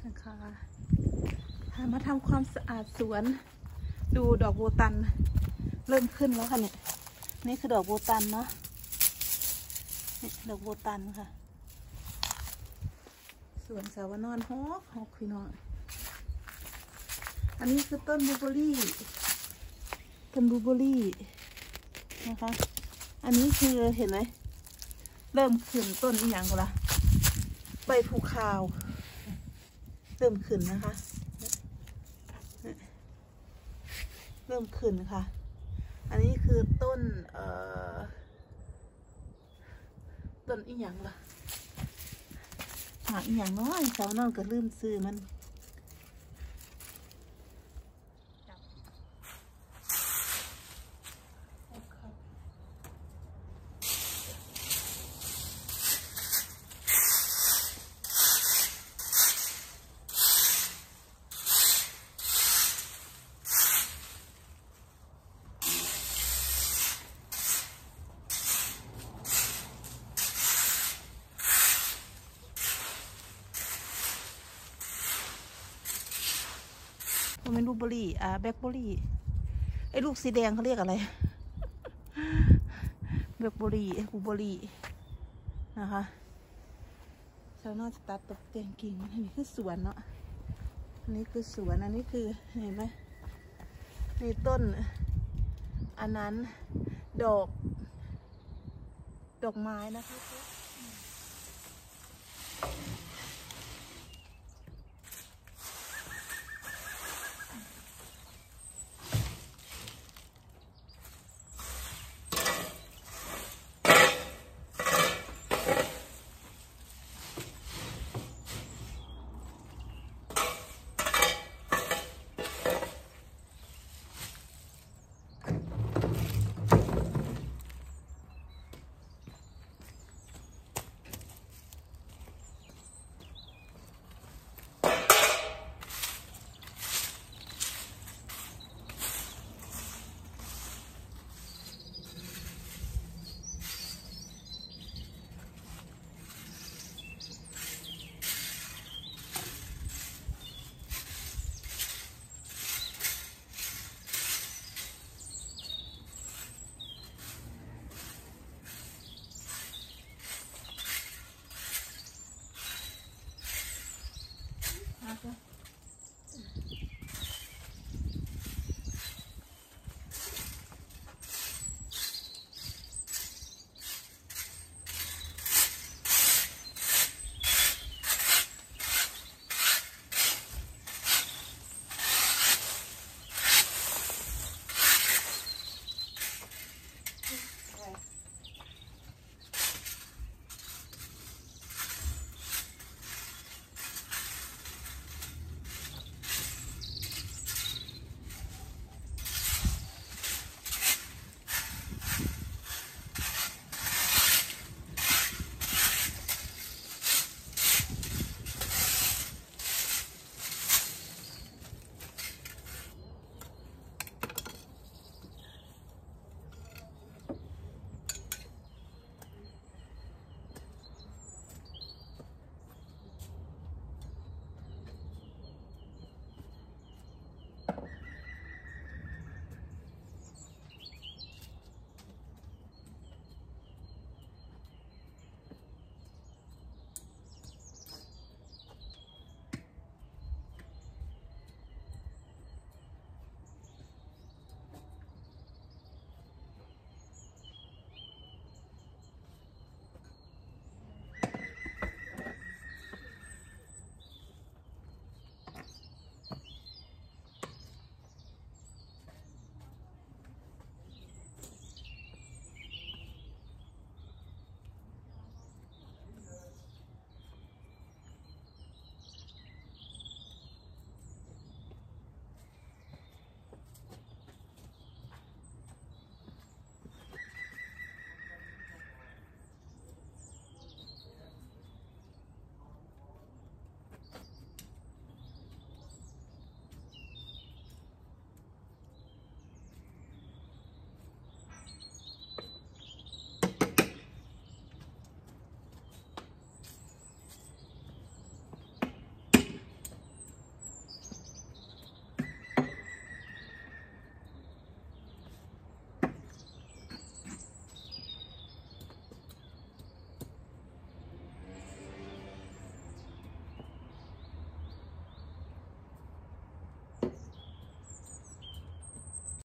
นะคะมาทำความสะอาดสวนดูดอกโบตันเริ่มขึ้นแล้วค่ะเนี่ยนี่คือดอกโบตันเนาะดอกโบตันค่ะสวนสาวนอนฮอกพี่น้องอันนี้คือต้นบลูเบอร์รี่นะคะอันนี้คือเห็นไหมเริ่มขึ้นต้นอีหยังก็ละใบภูคาวเริ่มขึ้นนะคะเริ่มขึ้นค่ะอันนี้คือต้นต้นอีหยังล่ะหาอีหยังน้อยสาวนอนก็ลืมซื้อมันมันเป็นบลูเบอร์รี่แบล็คเบอร์รี่ไอ้ลูกสีแดงเขาเรียกอะไรแบล็คเบอร์รี่บลูเบอร์รี่นะคะชาวนอกจะตัดตกแต่งกิ่งอันนี้คือสวนเนาะอันนี้คือสวนอันนี้คือเห็นไหมมีต้นอันนั้นดอกไม้นะคะ